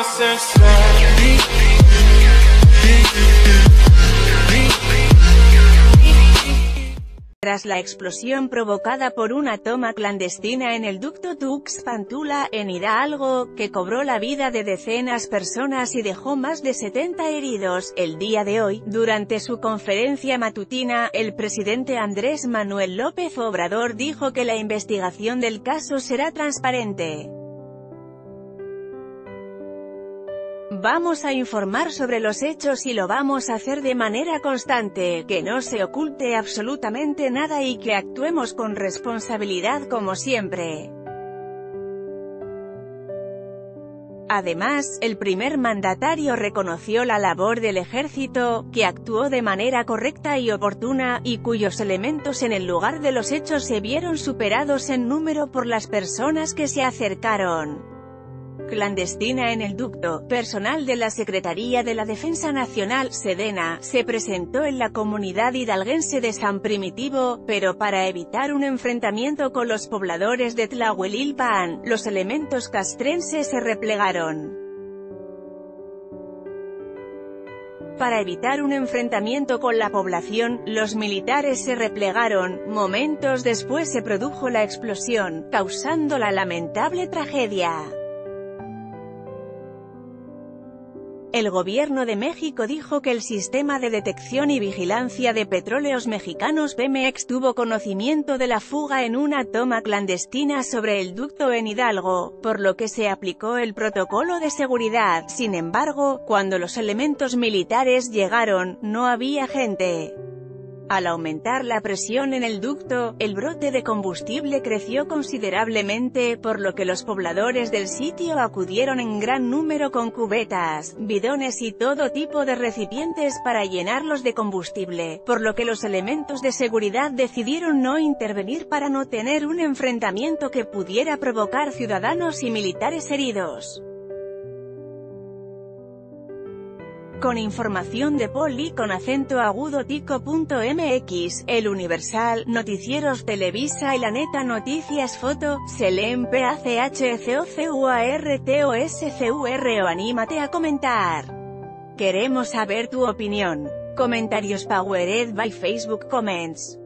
Tras la explosión provocada por una toma clandestina en el ducto Tuxpan-Tula, en Hidalgo, que cobró la vida de decenas de personas y dejó más de 70 heridos, el día de hoy, durante su conferencia matutina, el presidente Andrés Manuel López Obrador dijo que la investigación del caso será transparente. Vamos a informar sobre los hechos y lo vamos a hacer de manera constante, que no se oculte absolutamente nada y que actuemos con responsabilidad como siempre. Además, el primer mandatario reconoció la labor del ejército, que actuó de manera correcta y oportuna, y cuyos elementos en el lugar de los hechos se vieron superados en número por las personas que se acercaron clandestina en el ducto. Personal de la Secretaría de la Defensa Nacional, Sedena, se presentó en la comunidad hidalguense de San Primitivo, pero para evitar un enfrentamiento con los pobladores de Tlahuelilpan, los elementos castrenses se replegaron. Para evitar un enfrentamiento con la población, los militares se replegaron. Momentos después se produjo la explosión, causando la lamentable tragedia. El gobierno de México dijo que el sistema de detección y vigilancia de petróleos mexicanos Pemex tuvo conocimiento de la fuga en una toma clandestina sobre el ducto en Hidalgo, por lo que se aplicó el protocolo de seguridad. Sin embargo, cuando los elementos militares llegaron, no había gente. Al aumentar la presión en el ducto, el brote de combustible creció considerablemente, por lo que los pobladores del sitio acudieron en gran número con cubetas, bidones y todo tipo de recipientes para llenarlos de combustible, por lo que los elementos de seguridad decidieron no intervenir para no tener un enfrentamiento que pudiera provocar ciudadanos y militares heridos. Con información de Poli con acento agudo tico.mx, El Universal, Noticieros Televisa y La Neta Noticias. Foto, Selem PACHCOCUARTOSCUR. Anímate a comentar. Queremos saber tu opinión. Comentarios powered by Facebook Comments.